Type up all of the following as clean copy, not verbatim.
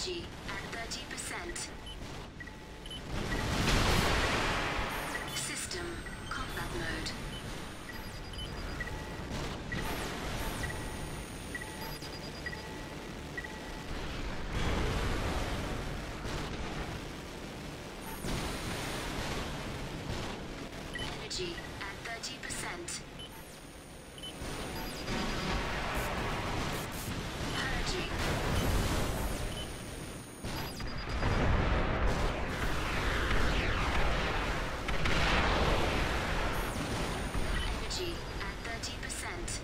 Energy at 30%. System combat mode. Energy at 30%. Purging. Energy at 30%.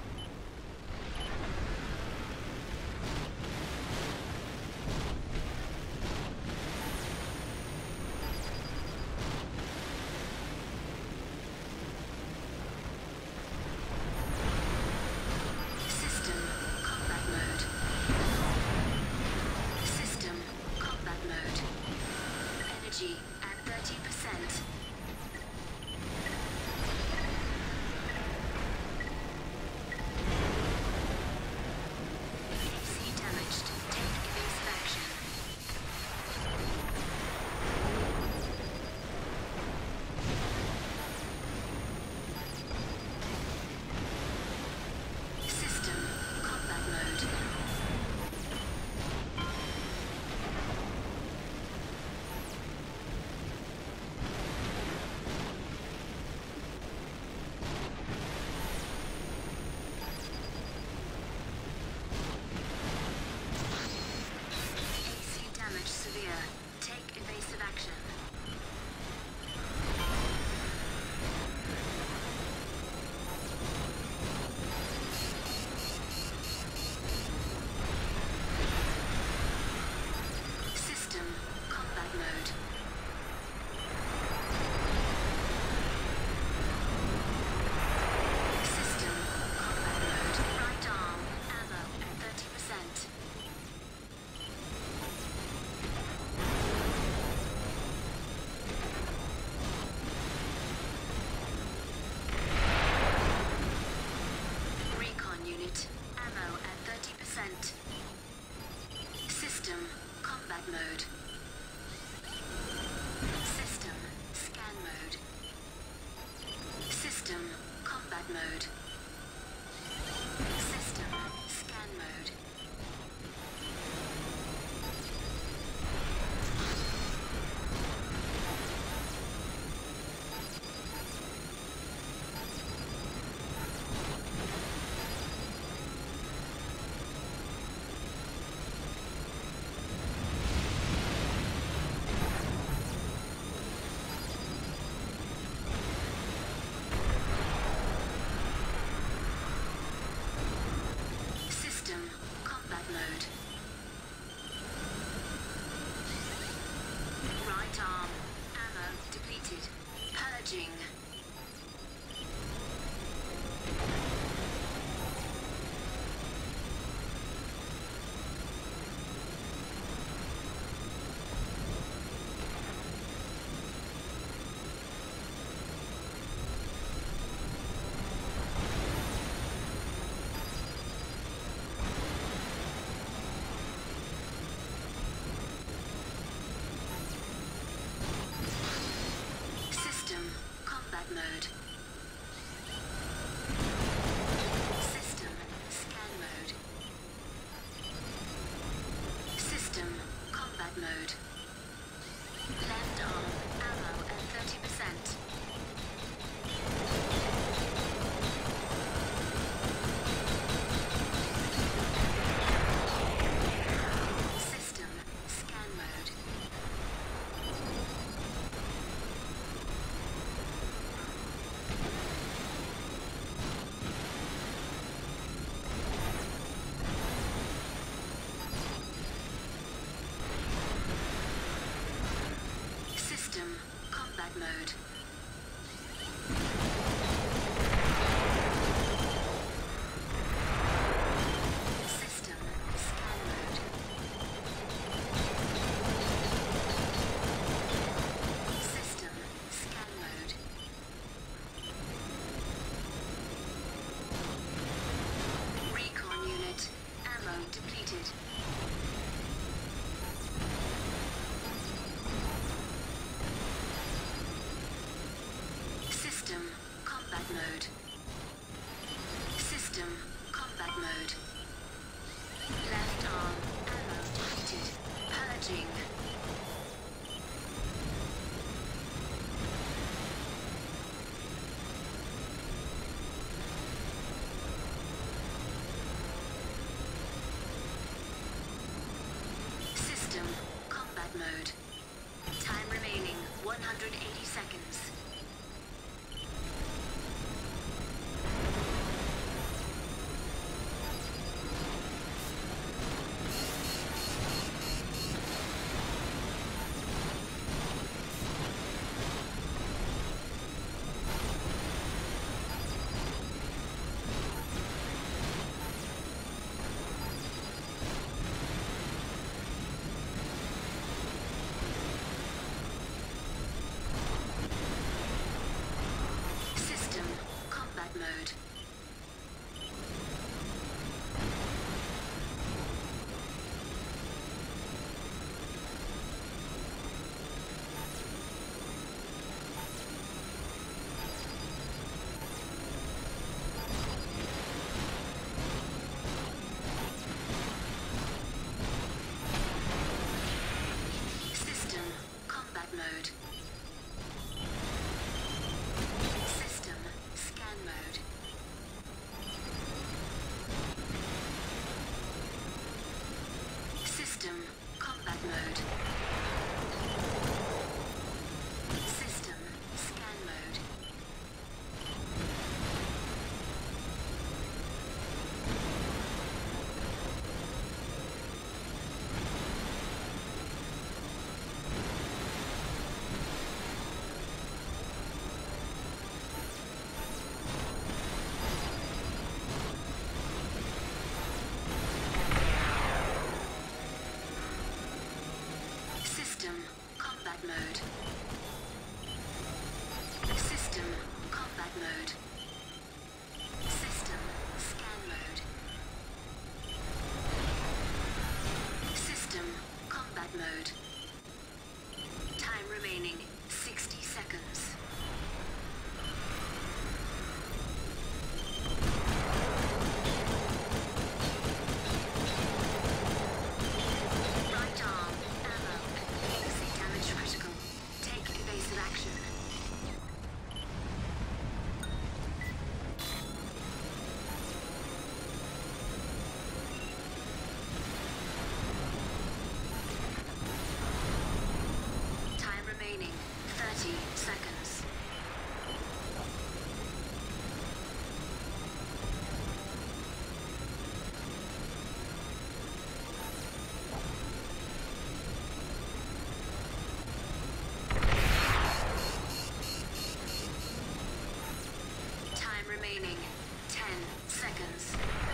System combat mode. System combat mode. Energy at 30%. AC damaged. Take evasive action. System combat mode. AC damage severe. Take evasive action. System combat mode. System combat mode. Right arm ammo at 30%. Recon unit ammo at 30%. System combat mode. System scan mode. System combat mode. System scan mode. System combat mode. Right arm ammo depleted. Purging. System combat mode. System scan mode. System combat mode. Left arm ammo at 30%. System scan mode. System combat mode. System scan mode. System scan mode. Recon unit ammo depleted. mode. Time remaining 180 seconds. Mode. System combat mode. System scan mode. System combat mode. System scan mode. System combat mode. System combat mode. System scan mode. System combat mode. Time remaining 60 seconds. Right arm, ammo. Basic damage critical. Take evasive action. Time remaining 30 seconds. Time remaining 10 seconds.